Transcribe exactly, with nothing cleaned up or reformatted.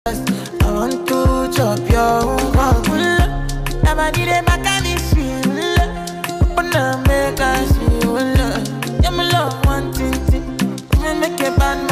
I want to chop your own. Never did a mechanic. Make us feel love. Yeah, my love, one thing, thing. Me make a bad